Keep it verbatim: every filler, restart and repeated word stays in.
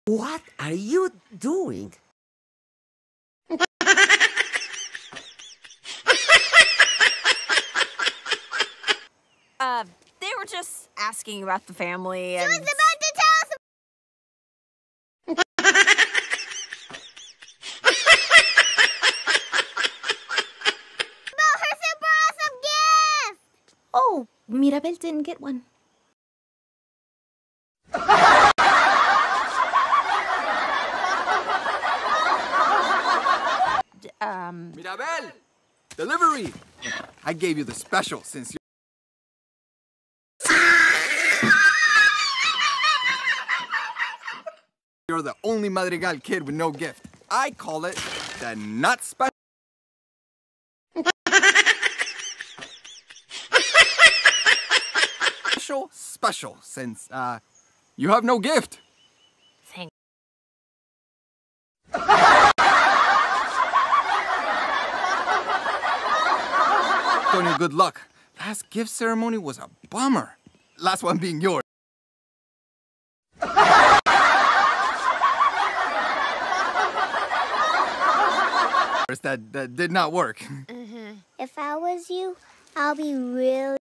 What are you doing? Uh, they were just asking about the family and... She was about to tell us about her super awesome gift! Oh, Mirabel didn't get one. Um... Mirabel! Delivery! I gave you the special since you... You're the only madrigal kid with no gift. I call it the not special. Special, special, since, uh, you have no gift. Thank Tony, good luck. Last gift ceremony was a bummer. Last one being yours. That, that did not work. Mm-hmm. If I was you, I'll be really